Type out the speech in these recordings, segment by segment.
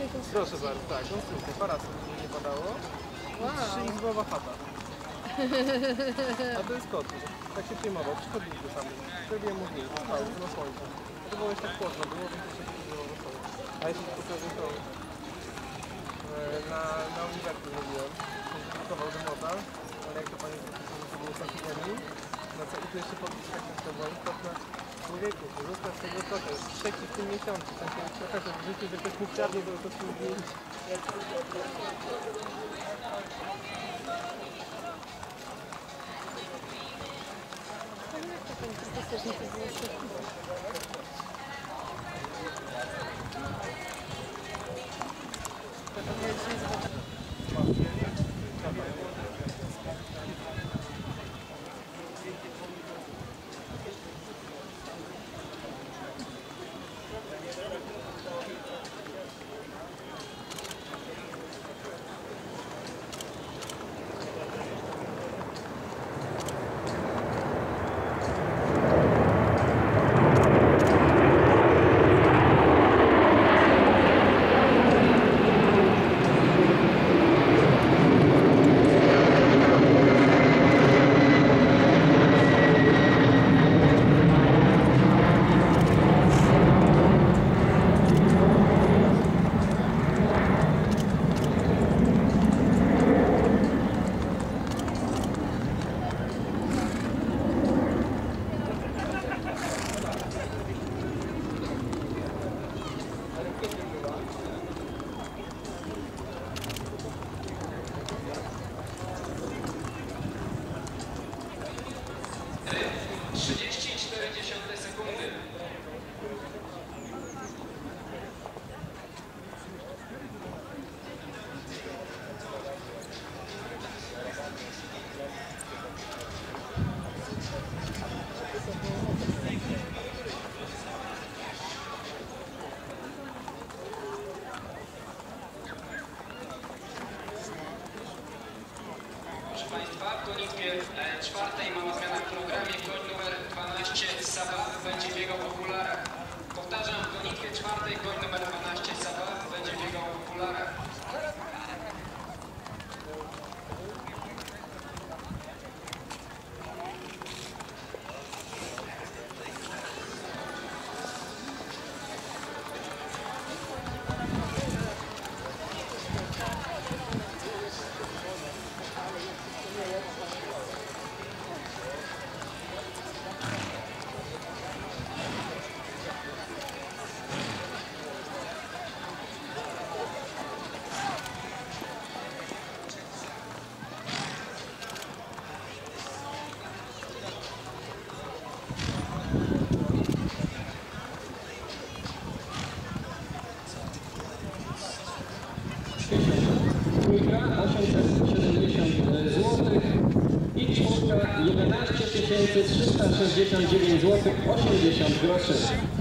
dzisiaj konstrukcja. Proszę bardzo, tak, konstrukcja, parasol, żeby nie padało. Wow. 3-izbowa chata. A to jest kot. Tak się przejmował, przy chodniku samym. Zrobiłem mu mniej, stał na słońcu. To było jeszcze tak chłodno, było, więc to się przyjmowało wesoło. A jeszcze pokażę to na uniwersytet zrobiłem. Gotował do moda, ale jak to pani profesor to było sakinami, na co i tu jeszcze podpis tak to była istotna. Człowieku, zostaw tego kota, już trzeci w tym miesiącu. Ten profesor w życiu, że ktoś mu wciarnie do tego zdjęcia. Państwa, w gonitwie czwartej mamy zmianę w programie. Koń numer 12 Sabah będzie biegał w okularach. Powtarzam, w gonitwie czwartej koń numer 12 Sabah będzie biegał w okularach. Trójka 870 zł i czwórka 11 369 zł 80 groszy.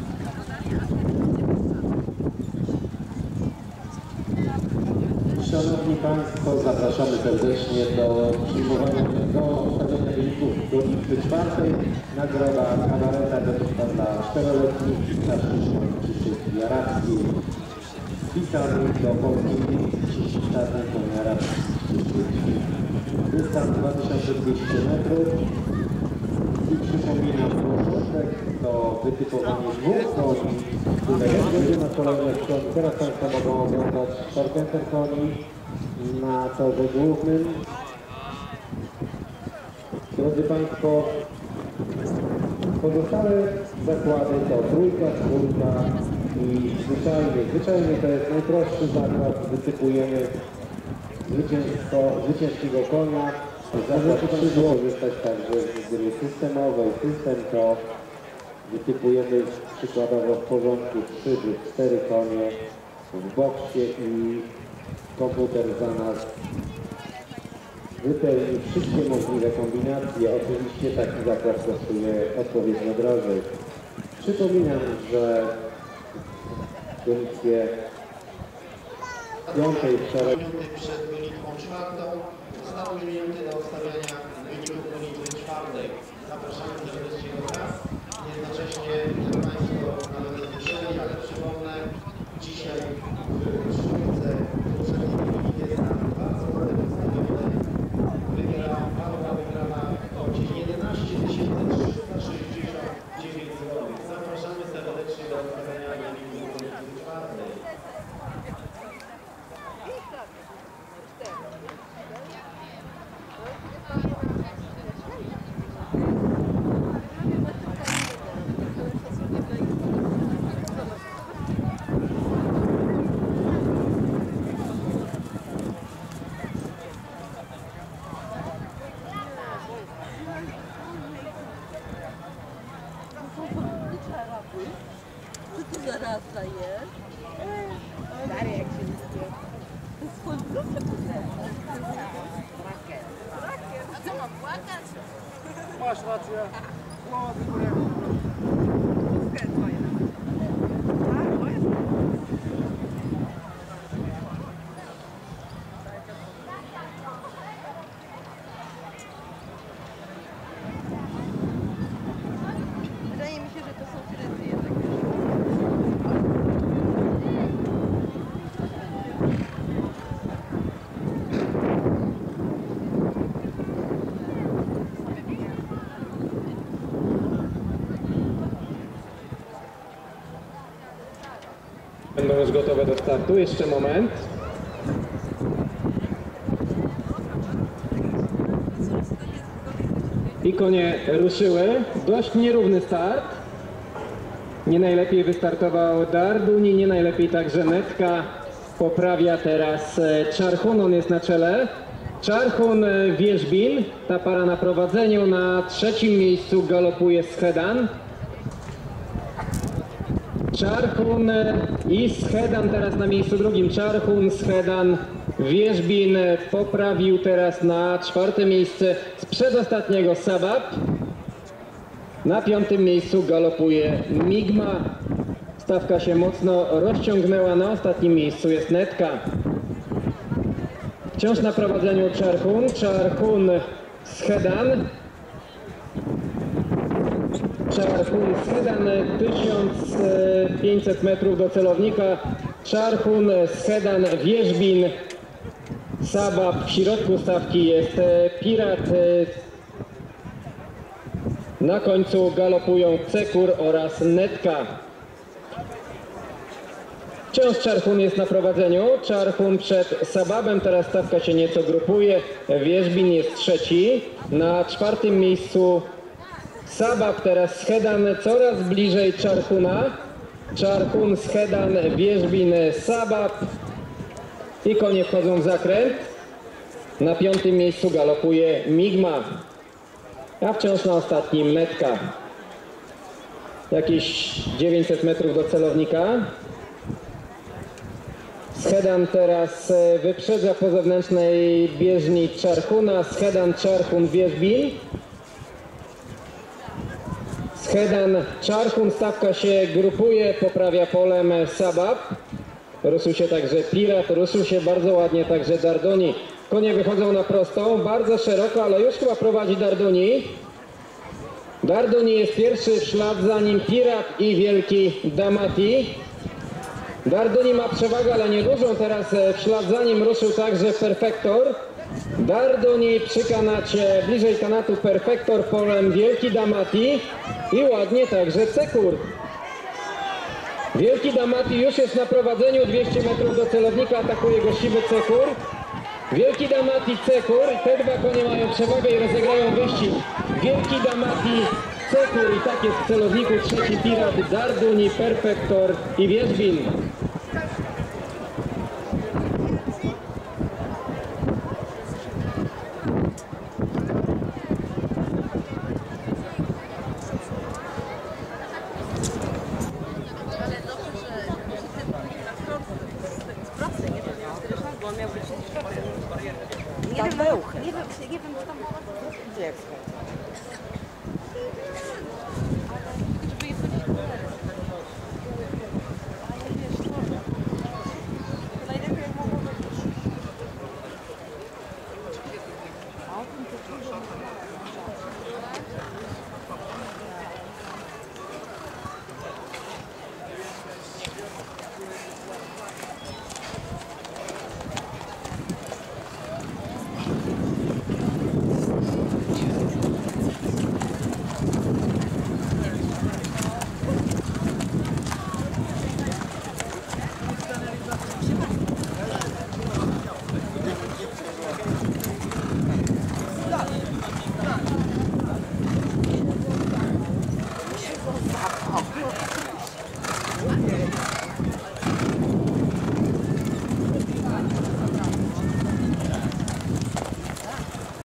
Szanowni Państwo, zapraszamy serdecznie do przyjmowania do ustawienia wyników gonitwy czwartej. Nagroda kabareta gotowa dla 4-letnich na Szymon Krzysztof Jaracki. Wpisany do Polskiej Listy Czarnej Konia Jaracki. Dystans 2200 metrów. I przypominam, początek to wytypowanie dwóch koni, które będzie na kolejnych koni. Teraz Państwo mogą oglądać parkenter koni na torze głównym. Drodzy Państwo, pozostałe zakłady to trójka, czwórka i zwyczajny to jest najprostszy zakład. Wytypujemy zwycięskiego konia. Możecie skrzydło korzystać także z gry systemowej. System to wytypujemy przykładowo w porządku 3 lub 4 konie w boksie i komputer za nas wypełni wszystkie możliwe kombinacje. Oczywiście taki zakład kosztuje odpowiednio drożej. Przypominam, że gonitwie piątej wczoraj przed gonitwą czwartą zostały minuty do ustawiania wyników gonitwy czwartej. Zapraszamy serdecznie do nas. Jednocześnie Państwo nawet usłyszeli, ale przypomnę, dzisiaj A co mam płakać? Masz rację. No, tylko jak... Wydaje mi się, że to są fryzy jednak. Będą już gotowe do startu. Jeszcze moment. I konie ruszyły. Dość nierówny start. Nie najlepiej wystartował Darduni, nie najlepiej także Netka. Poprawia teraz Czarhun, on jest na czele. Czarhun, Wierzbin, ta para na prowadzeniu. Na trzecim miejscu galopuje Schedan. Czarhun i Schedan teraz na miejscu drugim. Czarhun, Schedan, Wierzbin poprawił teraz na czwarte miejsce z przedostatniego Sabab. Na piątym miejscu galopuje Migma. Stawka się mocno rozciągnęła, na ostatnim miejscu jest Netka. Wciąż na prowadzeniu Czarhun, Schedan. Czarhun, Schedan 1500 metrów do celownika. Czarhun, Schedan, Wierzbin, Sabab. W środku stawki jest Pirat. Na końcu galopują Cekur oraz Netka. Wciąż Czarhun jest na prowadzeniu. Czarhun przed Sababem, teraz stawka się nieco grupuje. Wierzbin jest trzeci. Na czwartym miejscu Sabab, teraz Schedan coraz bliżej Czarhuna. Czarhun, Schedan, Wierzbin, Sabab. I konie wchodzą w zakręt. Na piątym miejscu galopuje Migma. A wciąż na ostatnim Netka. Jakieś 900 metrów do celownika. Schedan teraz wyprzedza po zewnętrznej bieżni Czarhuna. Schedan, Czarhun, Wierzbin. Schedan, Czarhun, stawka się grupuje, poprawia polem Sabab. Ruszył się także Pirat, ruszył się bardzo ładnie także Darduni. Konie wychodzą na prostą, bardzo szeroko, ale już chyba prowadzi Darduni. Darduni jest pierwszy, w ślad za nim Pirat i Wielki Damati. Darduni ma przewagę, ale niedużą, teraz w ślad za nim ruszył także Perfektor. Darduni przy kanacie, bliżej kanatu Perfektor, polem Wielki Damati i ładnie także Cekur. Wielki Damati już jest na prowadzeniu, 200 metrów do celownika, atakuje go siwy Cekur. Wielki Damati, Cekur, te dwa konie mają przewagę i rozegrają wyścig. Wielki Damati, Cekur i tak jest w celowniku trzeci Pirat, Darduni, Perfektor i Wierzbin. Nie wiem, co tam...